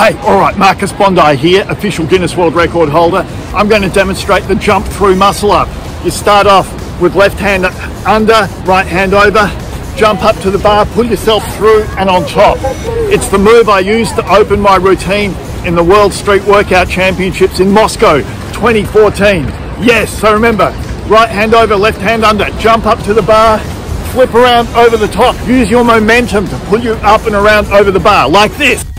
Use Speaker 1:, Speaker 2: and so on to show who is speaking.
Speaker 1: Hey, all right, Marcus Bondi here, official Guinness World Record holder. I'm going to demonstrate the jump through muscle up. You start off with left hand under, right hand over, jump up to the bar, pull yourself through and on top. It's the move I used to open my routine in the World Street Workout Championships in Moscow 2014. Yes, so remember, right hand over, left hand under, jump up to the bar, flip around over the top. Use your momentum to pull you up and around over the bar, like this.